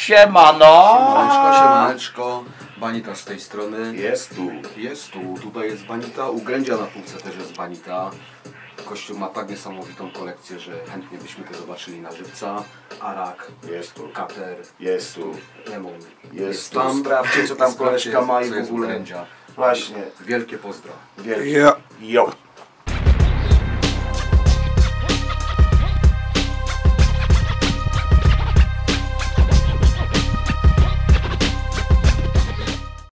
Siemano! Siemaneczko, siemaneczko. Banita z tej strony. Jest tu. Jest tu. Tutaj jest Banita. U Grędzia na półce też jest Banita. Kościół ma tak niesamowitą kolekcję, że chętnie byśmy to zobaczyli na żywca. Arak, Jest tu. Kater, Jest tu. Lemon. Jest tu. Sprawdźcie, co tam koleżka ma i w ogóle. Grędzia. Właśnie. Wielkie pozdro. Wielkie. Jo.